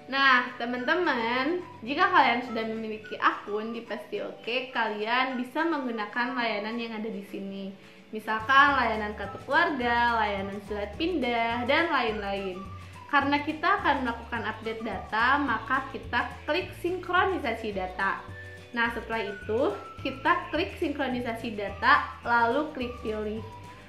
Nah, teman-teman, jika kalian sudah memiliki akun di PastiOK, kalian bisa menggunakan layanan yang ada di sini. Misalkan layanan kartu keluarga, layanan surat pindah, dan lain-lain. Karena kita akan melakukan update data, maka kita klik sinkronisasi data. Nah, setelah itu, kita klik sinkronisasi data, lalu klik pilih.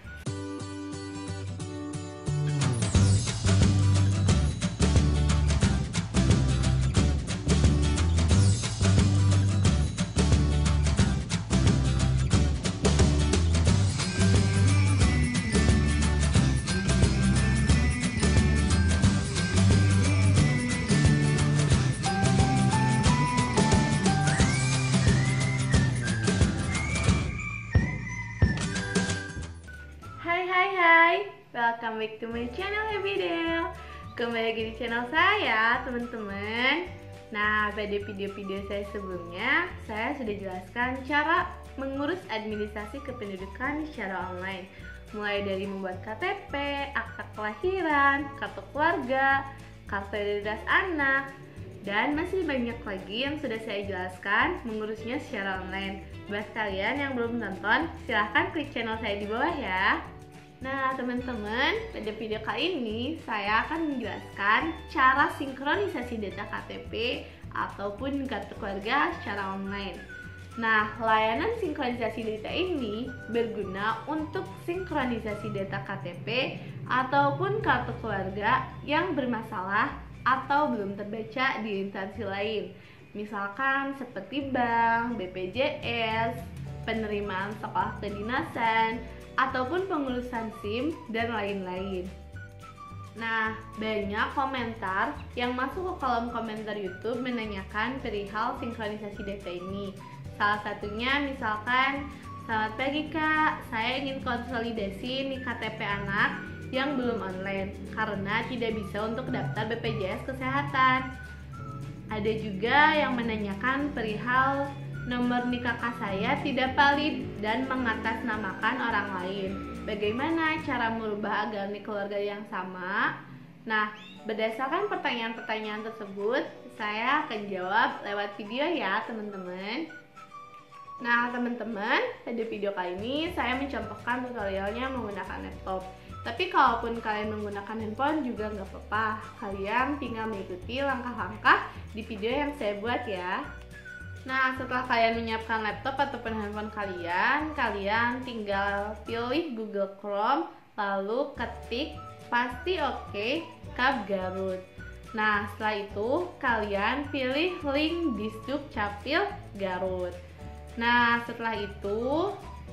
Hai, welcome back to my channel Happy Del. Kembali lagi di channel saya, teman-teman. Nah, pada video-video saya sebelumnya, saya sudah jelaskan cara mengurus administrasi kependudukan secara online. Mulai dari membuat KTP, akta kelahiran, kartu keluarga, kartu identitas anak, dan masih banyak lagi yang sudah saya jelaskan mengurusnya secara online. Buat kalian yang belum nonton, silahkan klik channel saya di bawah ya. Nah, teman-teman, pada video kali ini saya akan menjelaskan cara sinkronisasi data KTP ataupun kartu keluarga secara online. Nah, layanan sinkronisasi data ini berguna untuk sinkronisasi data KTP ataupun kartu keluarga yang bermasalah atau belum terbaca di instansi lain. Misalkan seperti bank, BPJS, penerimaan sekolah kedinasan, ataupun pengurusan SIM dan lain-lain. Nah, banyak komentar yang masuk ke kolom komentar YouTube menanyakan perihal sinkronisasi data ini. Salah satunya misalkan, "Selamat pagi Kak, saya ingin konsolidasi nih KTP anak yang belum online karena tidak bisa untuk daftar BPJS Kesehatan." Ada juga yang menanyakan perihal nomor nik kakak saya tidak valid dan mengatasnamakan orang lain. Bagaimana cara merubah agar nik keluarga yang sama? Nah, berdasarkan pertanyaan-pertanyaan tersebut, saya akan jawab lewat video ya, teman-teman. Nah, teman-teman, pada video kali ini saya mencontohkan tutorialnya menggunakan laptop. Tapi kalaupun kalian menggunakan handphone juga nggak apa-apa. Kalian tinggal mengikuti langkah-langkah di video yang saya buat ya. Nah, setelah kalian menyiapkan laptop ataupun handphone kalian tinggal pilih Google Chrome, lalu ketik PastiOK Cap Garut. Nah, setelah itu kalian pilih link di Dukcapil Garut. Nah, setelah itu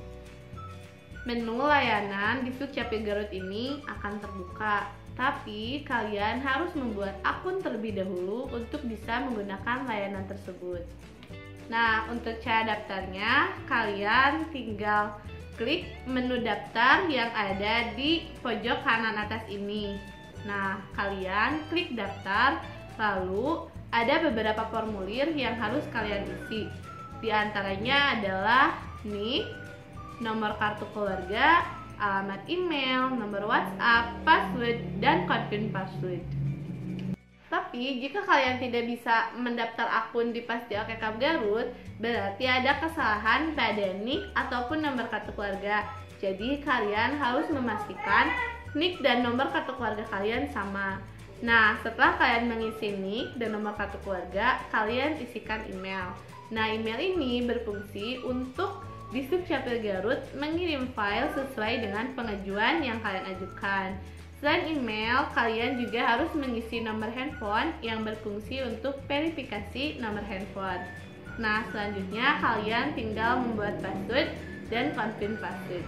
menu layanan di Dukcapil Garut ini akan terbuka. Tapi kalian harus membuat akun terlebih dahulu untuk bisa menggunakan layanan tersebut. Nah, untuk cara daftarnya, kalian tinggal klik menu daftar yang ada di pojok kanan atas ini. Nah, kalian klik daftar, lalu ada beberapa formulir yang harus kalian isi. Di antaranya adalah nik, nomor kartu keluarga, alamat email, nomor WhatsApp, password, dan confirm password. Tapi jika kalian tidak bisa mendaftar akun di PastiOK Cap Garut, berarti ada kesalahan pada nik ataupun nomor kartu keluarga. Jadi kalian harus memastikan nik dan nomor kartu keluarga kalian sama. Nah, setelah kalian mengisi nik dan nomor kartu keluarga, kalian isikan email. Nah, email ini berfungsi untuk di Dukcapil Garut mengirim file sesuai dengan pengajuan yang kalian ajukan. Selain email, kalian juga harus mengisi nomor handphone yang berfungsi untuk verifikasi nomor handphone. Nah, selanjutnya kalian tinggal membuat password dan confirm password.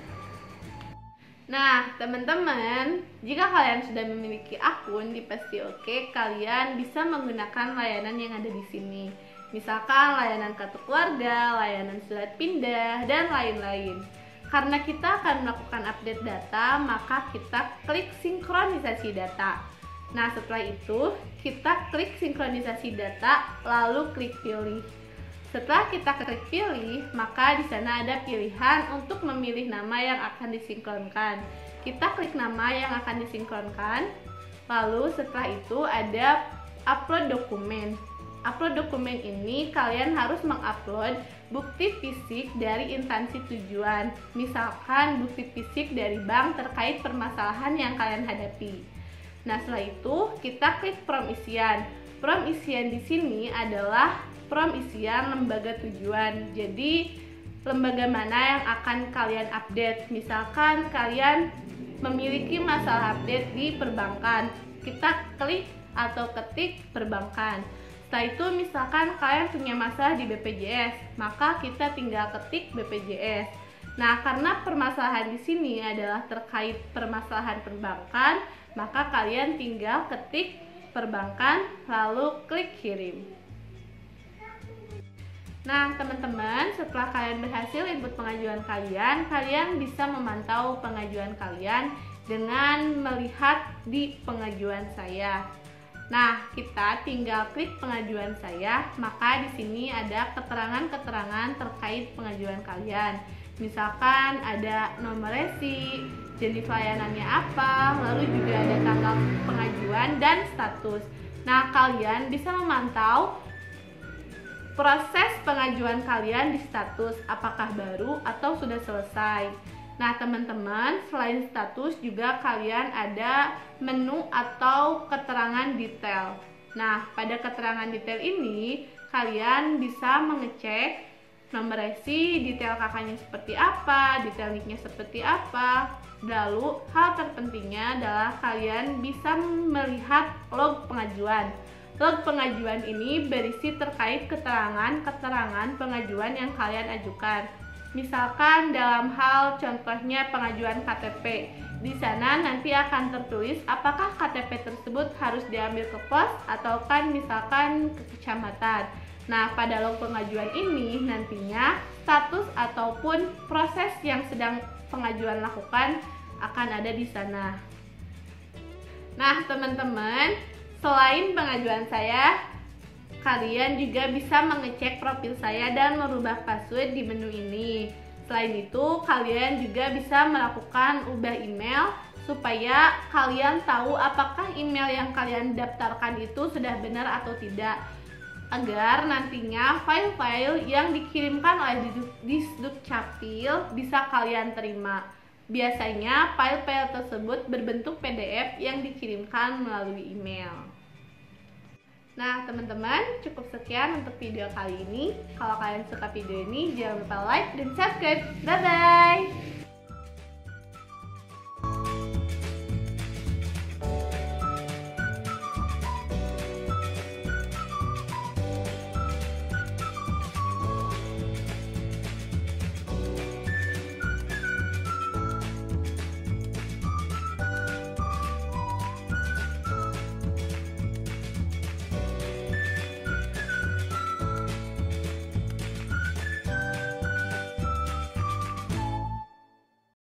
Nah, teman-teman, jika kalian sudah memiliki akun di PastiOK, kalian bisa menggunakan layanan yang ada di sini. Misalkan layanan kartu keluarga, layanan surat pindah, dan lain-lain. Karena kita akan melakukan update data, maka kita klik sinkronisasi data. Nah, setelah itu kita klik sinkronisasi data, lalu klik pilih. Setelah kita klik pilih, maka di sana ada pilihan untuk memilih nama yang akan disinkronkan. Kita klik nama yang akan disinkronkan, lalu setelah itu ada upload dokumen. Upload dokumen ini kalian harus mengupload bukti fisik dari instansi tujuan. Misalkan bukti fisik dari bank terkait permasalahan yang kalian hadapi. Nah, setelah itu kita klik form isian. Form isian di sini adalah form isian lembaga tujuan. Jadi, lembaga mana yang akan kalian update. Misalkan kalian memiliki masalah update di perbankan, kita klik atau ketik perbankan. Setelah itu misalkan kalian punya masalah di BPJS, maka kita tinggal ketik BPJS. Nah, karena permasalahan di sini adalah terkait permasalahan perbankan, maka kalian tinggal ketik perbankan lalu klik kirim. Nah, teman-teman, setelah kalian berhasil input pengajuan kalian, kalian bisa memantau pengajuan kalian dengan melihat di pengajuan saya. Nah, kita tinggal klik pengajuan saya, maka di sini ada keterangan-keterangan terkait pengajuan kalian. Misalkan ada nomor resi, jenis layanannya apa, lalu juga ada tanggal pengajuan dan status. Nah, kalian bisa memantau proses pengajuan kalian di status, apakah baru atau sudah selesai. Nah, teman-teman, selain status juga kalian ada menu atau keterangan detail. Nah, pada keterangan detail ini kalian bisa mengecek nomor resi, detail kakaknya seperti apa, detail nicknya seperti apa. Lalu, hal terpentingnya adalah kalian bisa melihat log pengajuan. Log pengajuan ini berisi terkait keterangan-keterangan pengajuan yang kalian ajukan. Misalkan dalam hal contohnya pengajuan KTP, di sana nanti akan tertulis apakah KTP tersebut harus diambil ke pos atau kan misalkan ke kecamatan. Nah, pada log pengajuan ini nantinya status ataupun proses yang sedang pengajuan lakukan akan ada di sana. Nah, teman-teman, selain pengajuan saya, kalian juga bisa mengecek profil saya dan merubah password di menu ini. Selain itu, kalian juga bisa melakukan ubah email supaya kalian tahu apakah email yang kalian daftarkan itu sudah benar atau tidak, agar nantinya file-file yang dikirimkan oleh Disdukcapil bisa kalian terima. Biasanya file-file tersebut berbentuk PDF yang dikirimkan melalui email. Nah, teman-teman, cukup sekian untuk video kali ini. Kalau kalian suka video ini, jangan lupa like dan subscribe. Bye-bye!